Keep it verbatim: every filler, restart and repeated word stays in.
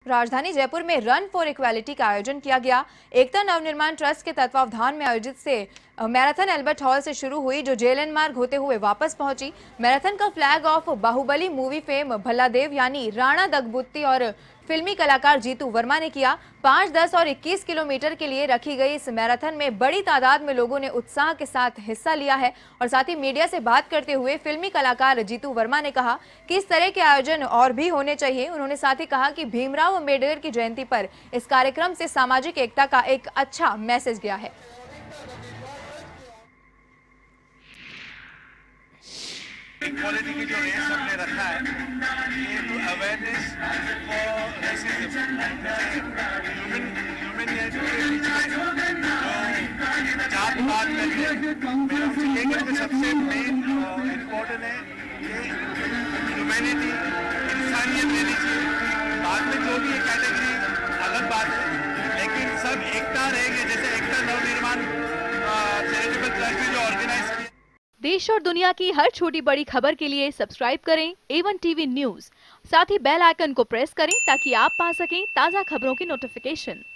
राजधानी जयपुर में run for equality का आयोजन किया गया। एकता नवनिर्माण ट्रस्ट के तत्वावधान में आयोजित से मैराथन एल्बर्ट हॉल से शुरू हुई, जो जेएलएन मार्ग होते हुए वापस पहुंची। मैराथन का flag off Baahubali movie fame Bhalladeva यानी राणा दगबुत्ती और फिल्मी कलाकार जीतू वर्मा ने किया। पाँच, दस और इक्कीस किलोमीटर के लिए रखी गई इस मैराथन में बड़ी तादाद में लोगों ने उत्साह के साथ हिस्सा लिया है। और साथ ही मीडिया से बात करते हुए फिल्मी कलाकार जीतू वर्मा ने कहा कि इस तरह के आयोजन और भी होने चाहिए। उन्होंने साथ ही कहा कि भीमराव अंबेडकर की जयंती पर इस कार्यक्रम से सामाजिक एकता का एक अच्छा मैसेज गया है। इक्वालिटी की जो रेस हमने रखा है, ये to awareness for racism, human humanity के बीच में जो जात पात करके लेकर के सबसे मेन इम्पोर्टेंट है कि ह्यूमैनिटी, इंसानियत रहनी चाहिए। बाद में जो भी ये कैटेगरी अलग बात है, लेकिन सब एकता रहेंगे। जैसे एकता नवनिर्माण चैरिटेबल ट्रस्ट ने जो ऑर्गेनाइज किया। देश और दुनिया की हर छोटी बड़ी खबर के लिए सब्सक्राइब करें ए वन टीवी न्यूज़। साथ ही बेल आइकन को प्रेस करें ताकि आप पा सकें ताज़ा खबरों की नोटिफिकेशन।